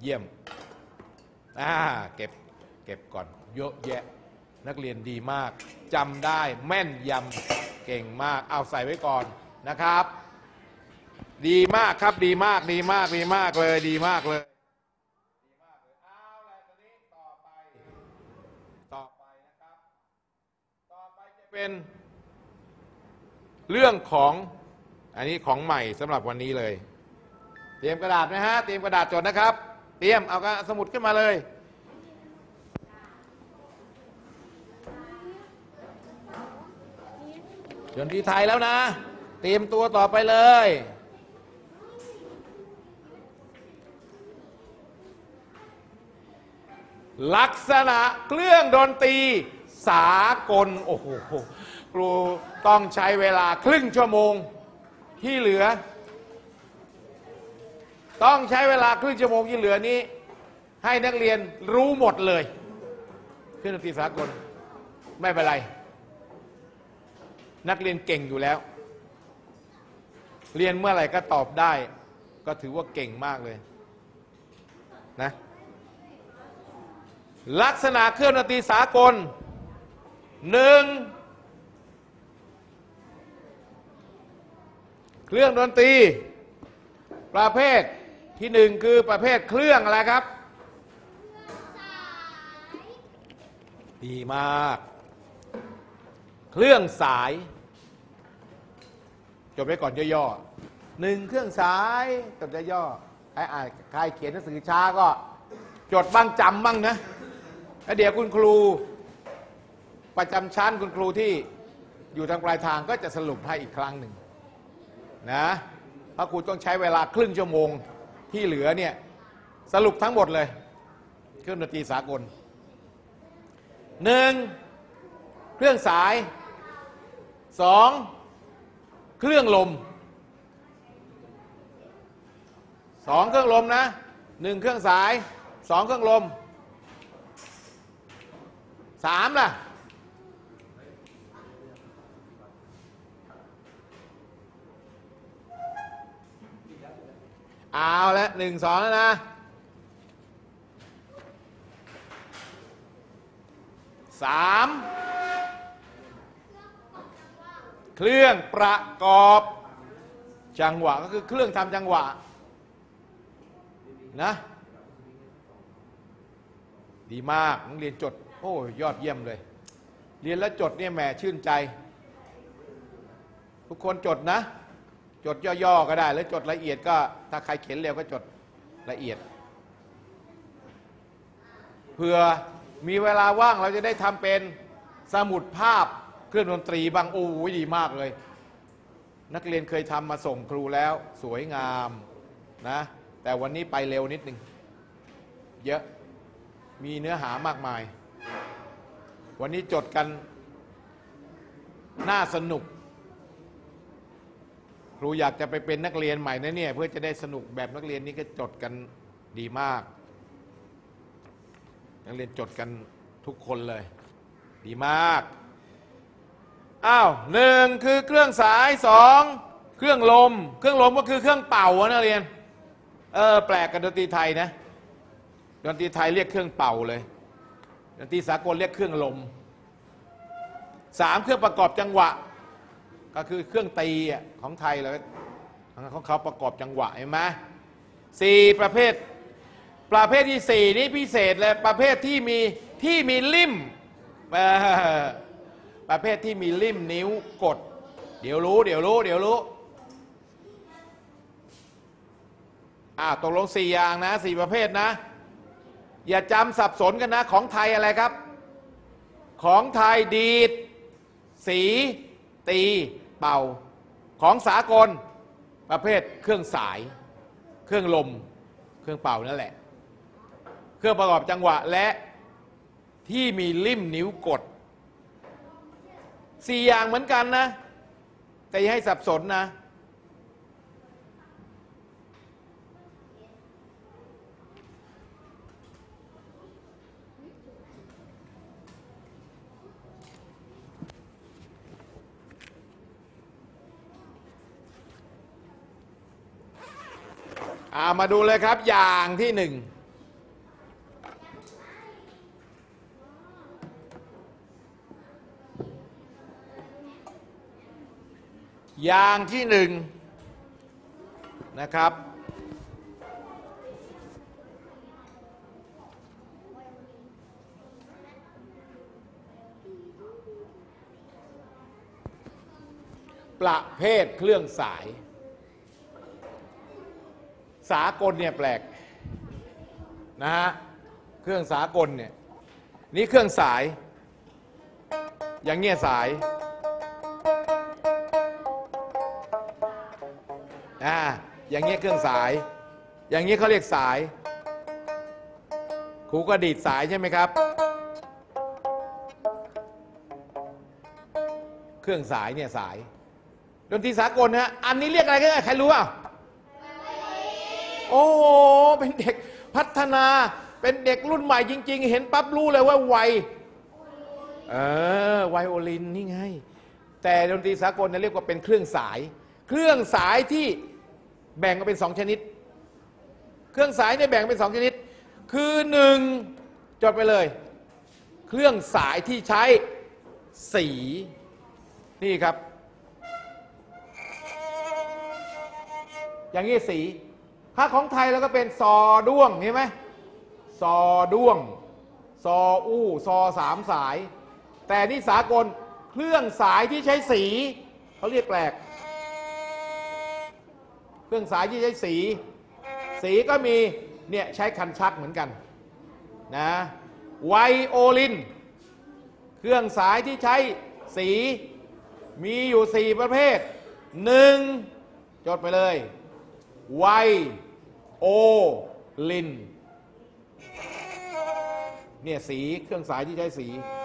เยี่ยมเก็บก่อนเยอะแยะนักเรียนดีมากจำได้แม่นยำเก่งมากเอาใส่ไว้ก่อนนะครับดีมากครับดีมากเลยดีมากเลยเอาละตอนนี้ต่อไปนะครับต่อไปจะเป็นเรื่องของอันนี้ของใหม่สำหรับวันนี้เลยเตรียมกระดาษนะฮะเตรียมกระดาษจดนะครับเตรียมเอาสมุดขึ้นมาเลยดนตรีไทยแล้วนะเตรียมตัวต่อไปเลยลักษณะเครื่องดนตรีสากลโอ้โหครูต้องใช้เวลาครึ่งชั่วโมงที่เหลือต้องใช้เวลาครึ่งชั่วโมงที่เหลือนี้ให้นักเรียนรู้หมดเลยเครื่องดนตรีสากลไม่เป็นไรนักเรียนเก่งอยู่แล้วเรียนเมื่อไหร่ก็ตอบได้ก็ถือว่าเก่งมากเลยนะลักษณะเครื่องดนตรีสากล1เครื่องดนตรีประเภทที่1คือประเภทเครื่องอะไรครับดีมากเครื่องสายจดไว้ก่อนย่อๆ1เครื่องสายจดย่อๆใครเขียนหนังสือช้าก็จดบ้างจำบ้างนะแล้วเดี๋ยวคุณครูประจำชั้นคุณครูที่อยู่ทางปลายทางก็จะสรุปให้อีกครั้งหนึ่งนะเพราะครูต้องใช้เวลาครึ่งชั่วโมงที่เหลือเนี่ยสรุปทั้งหมดเลยเครื่องดนตรีสากล1เครื่องสาย2เครื่องลม2เครื่องลมนะ1เครื่องสาย2เครื่องลม3ล่ะเอาละ1 2แล้วนะ3เครื่องประกอบจังหวะก็คือเครื่องทำจังหวะนะดีมากนักเรียนจดโอ้ยอดเยี่ยมเลยเรียนแล้วจดเนี่ยแหมชื่นใจทุกคนจดนะจดย่อๆก็ได้แล้วจดละเอียดก็ถ้าใครเขียนเร็วก็จดละเอียดเพื่อมีเวลาว่างเราจะได้ทำเป็นสมุดภาพเครื่องดนตรีบางโอ้ยดีมากเลยนักเรียนเคยทำมาส่งครูแล้วสวยงามนะแต่วันนี้ไปเร็วนิดนึงเยอะมีเนื้อหามากมายวันนี้จดกันน่าสนุกครูอยากจะไปเป็นนักเรียนใหม่นะเนี่ยเพื่อจะได้สนุกแบบนักเรียนนี้ก็จดกันดีมากนักเรียนจดกันทุกคนเลยดีมาก1คือเครื่องสาย2เครื่องลมก็คือเครื่องเป่านักเรียนแปลกกับดนตรีไทยนะดนตรีไทยเรียกเครื่องเป่าเลยดนตรีสากลเรียกเครื่องลม3เครื่องประกอบจังหวะก็คือเครื่องตีของไทยเลยของเขาประกอบจังหวะเห็นไหม4ประเภทที่4นี้พิเศษเลยประเภทที่มีลิ่มประเภทที่มีลิ่มนิ้วกดเดี๋ยวรู้ตกลง4อย่างนะ4ประเภทนะอย่าจำสับสนกันนะของไทยอะไรครับของไทยดีดสีตีเป่าของสากลประเภทเครื่องสายเครื่องลมเครื่องเป่านั่นแหละเครื่องประกอบจังหวะและที่มีลิ่มนิ้วกด4อย่างเหมือนกันนะแต่อย่าให้สับสนนะมาดูเลยครับอย่างที่1 อย่างที่หนึ่งนะครับประเภทเครื่องสายสากลเนี่ยแปลกนะฮะเครื่องสากลเนี่ยนี่เครื่องสายอย่างเงี้ยสายอย่างเงี้ยเครื่องสายอย่างเงี้ยเขาเรียกสายครูก็ดีดสายใช่ไหมครับเครื่องสายเนี่ยสายดนตรีสากลนะอันนี้เรียกอะไรกันใครรู้อ่ะโอ้โหเป็นเด็กพัฒนาเป็นเด็กรุ่นใหม่จริงๆเห็นปั๊บรู้เลยว่าไวไวโอลินนี่ไงแต่ดนตรีสากลเนี่ยเรียกว่าเป็นเครื่องสายที่แบ่งออกเป็น2ชนิดเครื่องสายเนี่ยแบ่งเป็น2ชนิดคือ1จดไปเลยเครื่องสายที่ใช้สีนี่ครับอย่างนี้สีถ้าของไทยเราก็เป็นซอด้วงเห็นไหมซอด้วงซออู้ซอ3 สายแต่นี่สากลเครื่องสายที่ใช้สีเขาเรียกแปลกเครื่องสายที่ใช้สีก็มีเนี่ยใช้คันชักเหมือนกันนะไวโอลินเครื่องสายที่ใช้สีมีอยู่4ประเภท1จดไปเลยไวโอลินเนี่ยสีเครื่องสายที่ใช้สี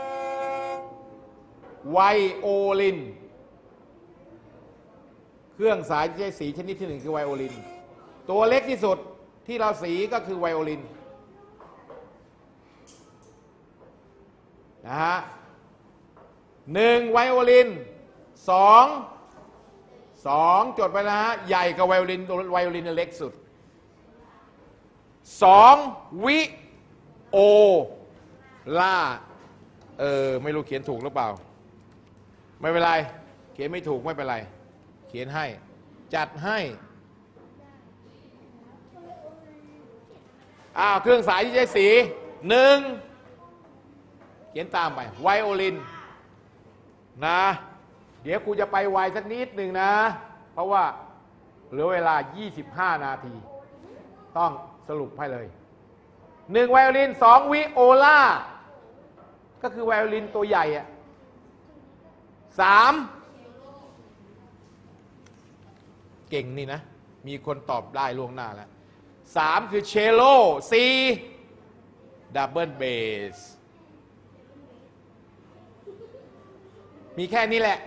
ไวโอลินเครื่องสายที่ใช้สีชนิดที่1คือไวโอลินตัวเล็กที่สุดที่เราสีก็คือไวโอลินนะฮะ1ไวโอลิน2จดไปนะฮะใหญ่กว่าไวโอลินเล็กสุด2วิโอลาไม่รู้เขียนถูกหรือเปล่าไม่เป็นไรเขียนไม่ถูกไม่เป็นไรเขียนให้จัดให้เครื่องสายที่ใช้สี1เขียนตามไปไวโอลินนะเดี๋ยวครูจะไปไวสักนิดหนึ่งนะเพราะว่าเหลือเวลา25 นาทีต้องสรุปให้เลย1ไวโอลิน2วิโอลาก็คือไวโอลินตัวใหญ่อะ3เก่งนี่นะมีคนตอบได้ล่วงหน้าแล้ว3คือเชลโล4ดับเบิลเบสมีแค่นี้แหละ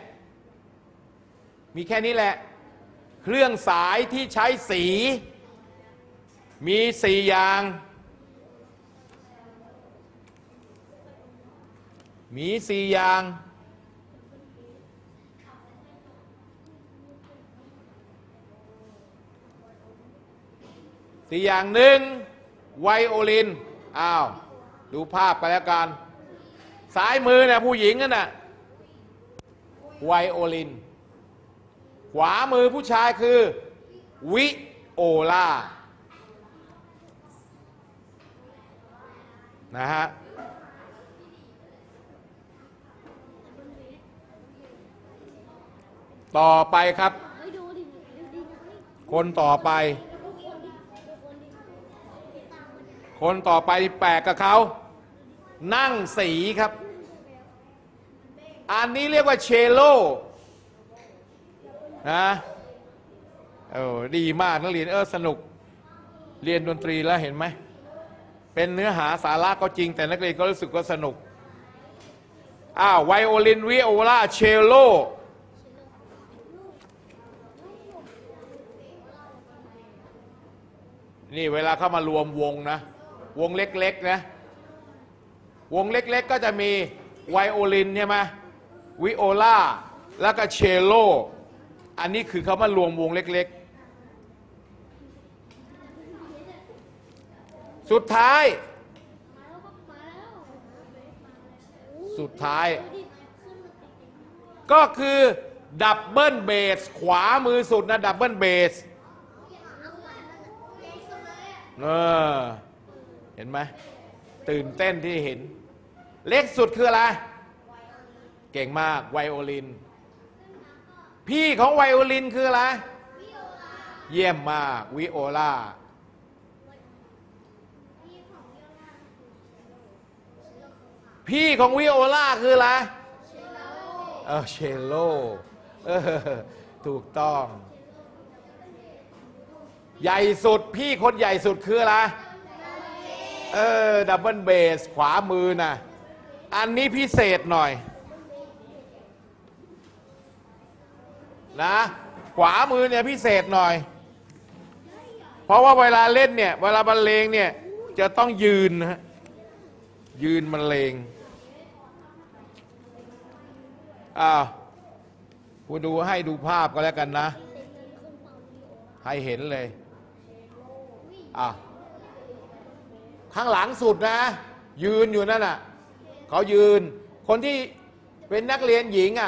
เครื่องสายที่ใช้สีมี4อย่าง4อย่าง1ไวโอลินดูภาพไปแล้วกันซ้ายมือนะผู้หญิงนั่นน่ะไวโอลินขวามือผู้ชายคือวิโอลานะฮะต่อไปครับคนต่อไปแปลกกับเขานั่งสีครับอันนี้เรียกว่าเชลโลนะดีมากนักเรียนสนุกเรียนดนตรีแล้วเห็นไหมเป็นเนื้อหาสาระก็จริงแต่นักเรียนก็รู้สึกว่าสนุกไวโอลินวิโอลาเชลโลนี่เวลาเข้ามารวมวงนะวงเล็กๆนะวงเล็กๆก็จะมีไวโอลินใช่ไหมวิโอลาแล้วก็เชลโลอันนี้คือเขามารวมวงเล็กๆสุดท้ายก็คือดับเบิลเบสขวามือสุดนะดับเบิลเบสเห็นไหมตื่นเต้นที่เห็นเล็กสุดคืออะไรเก่งมากไวโอลินพี่ของไวโอลินคืออะไรเยี่ยมมากวิโอลาพี่ของวิโอลาคืออะไรเชลโลถูกต้องใหญ่สุดพี่คนใหญ่สุดคืออะไรดับเบิลเบสขวามือนะอันนี้พิเศษหน่อยนะขวามือเนี่ยพิเศษหน่อยเพราะว่าเวลาเล่นเนี่ยเวลาบรรเลงเนี่ยจะต้องยืนนะฮะยืนบรรเลงกูดูให้ดูภาพก็แล้วกันนะให้เห็นเลยข้างหลังสุดนะยืนอยู่นั่นน่ะเขายืนคนที่เป็นนักเรียนหญิง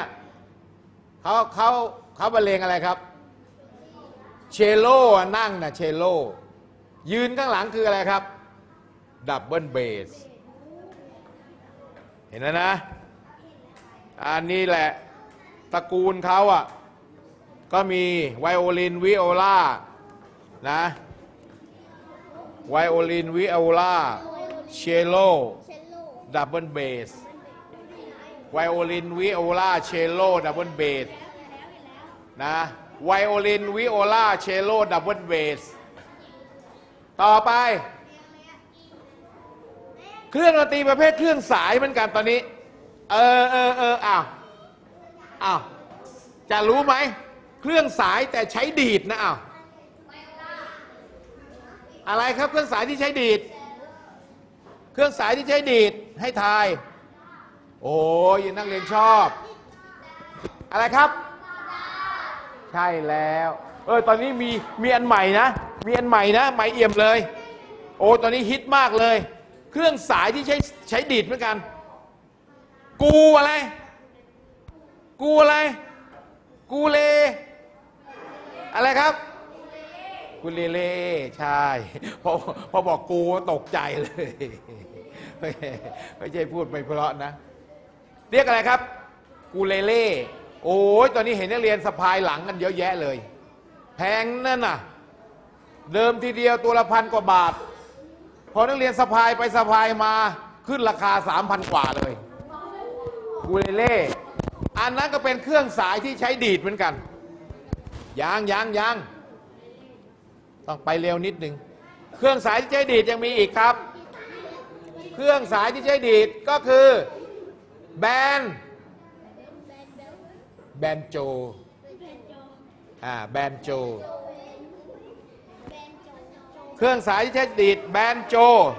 เขาบรรเลงอะไรครับเชลโลนั่งนะเชลโลยืนข้างหลังคืออะไรครับดับเบิลเบสเห็นแล้วนะอันนี้แหละตระกูลเขาก็มีไวโอลินวิโอลานะไวโอลินวิโอลาเชลโลดับเบิลเบสไวโอลินวิโอลาเชลโลดับเบิลเบสนะไวโอลินวิโอลาเชลโลดับเบิลเบสต่อไปเครื่องดนตรีประเภทเครื่องสายเหมือนกันตอนนี้อ้าวจะรู้ไหมเครื่องสายแต่ใช้ดีดนะอะไรครับเครื่องสายที่ใช้ดีดเครื่องสายที่ใช้ดีดให้ทายโอ้ยนักเรียนชอบอะไรครับใช่แล้วตอนนี้มีอันใหม่นะมีอันใหม่นะใหม่เอี่ยมเลยโอ้ตอนนี้ฮิตมากเลยเครื่องสายที่ใช้ดีดเหมือนกันกูอะไรกูเลอะไรครับกูเลเล่ใช่พอบอกกูตกใจเลยไม่ใช่พูดไม่เพราะนะเรียกอะไรครับกูเลเล่โอ้ยตอนนี้เห็นนักเรียนสะพายหลังกันเยอะแยะเลยแพงนั่นน่ะเดิมทีเดียวตัวละ1,000 กว่าบาทพอนักเรียนสะพายไปสะพายมาขึ้นราคา 3,000 กว่าเลยกูเลเล่อันนั้นก็เป็นเครื่องสายที่ใช้ดีดเหมือนกันยังต้องไปเร็วนิดหนึ่งเครื่องสายที่ใช้ดีดยังมีอีกครับเครื่องสายที่ใช้ดีดก็คือแบนโจแบนโจเครื่องสายที่ใช้ดีดแบนโจ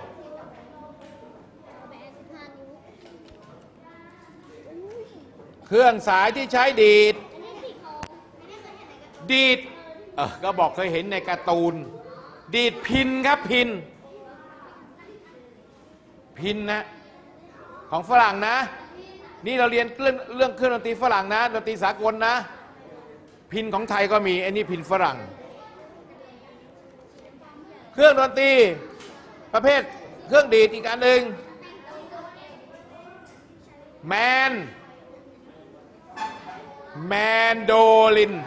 เครื่องสายที่ใช้ดีดก็บอกเคยเห็นในการ์ตูนดีดพินครับพินนะของฝรั่งนะนี่เราเรียนเรื่องเครื่องดนตรีฝรั่งนะดนตรีสากลนะพินของไทยก็มีไอ้นี่พินฝรั่งเครื่องดนตรีประเภทเครื่องดีดอีกอันหนึ่งแมนโดลิน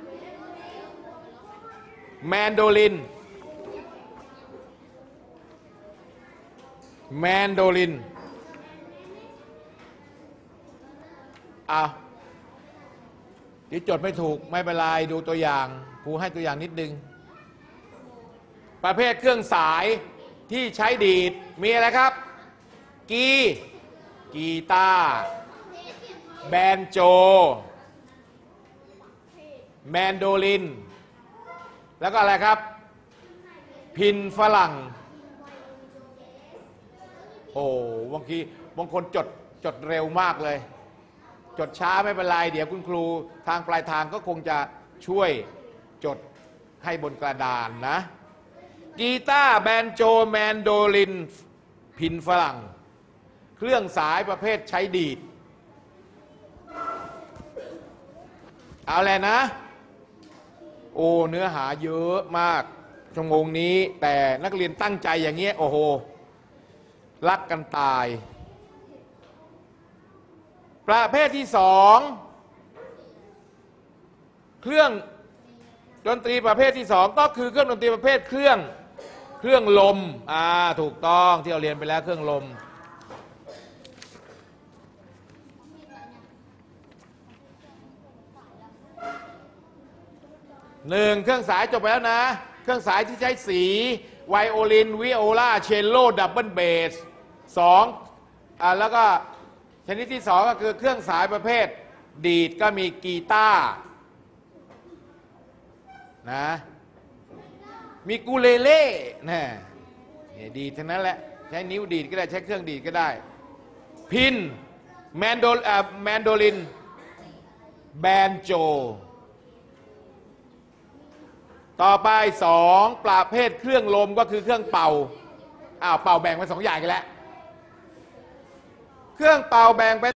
ที่จดไม่ถูกไม่เป็นไรดูตัวอย่างครูให้ตัวอย่างนิดนึงประเภทเครื่องสายที่ใช้ดีดมีอะไรครับกีตาร์แบนโจแมนโดลินแล้วก็อะไรครับพินฝรั่งโอ้บางคนจดเร็วมากเลยจดช้าไม่เป็นไรเดี๋ยวคุณครูทางปลายทางก็คงจะช่วยจดให้บนกระดานนะกีตาร์แบนโจแมนโดลินพินฝรั่งเครื่องสายประเภทใช้ดีดเอาแหละนะโอ้เนื้อหาเยอะมากชั่วโมงนี้แต่นักเรียนตั้งใจอย่างเงี้ยโอ้โหรักกันตายประเภทที่สองเครื่องดนตรีประเภทที่สองก็คือเครื่องดนตรีประเภทเครื่องลมถูกต้องที่เราเรียนไปแล้วเครื่องลมหนึ่งเครื่องสายจบไปแล้วนะเครื่องสายที่ใช้สีไวโอลินวิโอลาเชลโลดับเบิลเบสสองแล้วก็ชนิดที่สองก็คือเครื่องสายประเภทดีดก็มีกีตาร์นะมีกูเลเล่นะดีดทั้งนั้นแหละใช้นิ้วดีดก็ได้ใช้เครื่องดีดก็ได้พินแมนโดลินแบนโจต่อไปสองประเภทเครื่องลมก็คือเครื่องเป่าเป่าแบ่งเป็นสองอย่างกันแล้วเครื่องเป่าแบ่งเป็น